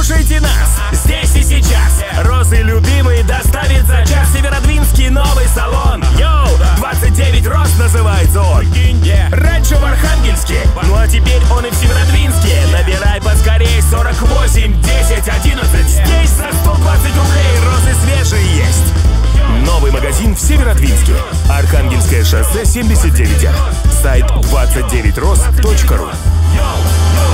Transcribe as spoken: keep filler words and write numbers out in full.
Слушайте нас здесь и сейчас. Розы любимый доставит за час. Северодвинский новый салон. Йоу, двадцать девять роз называется он. Раньше в Архангельске, ну а теперь он и в Северодвинске. Набирай поскорей сорок восемь десять одиннадцать. Здесь за сто двадцать рублей розы свежие есть. Новый магазин в Северодвинске. Архангельское шоссе семьдесят девять А. Сайт двадцать девять роз точка ру.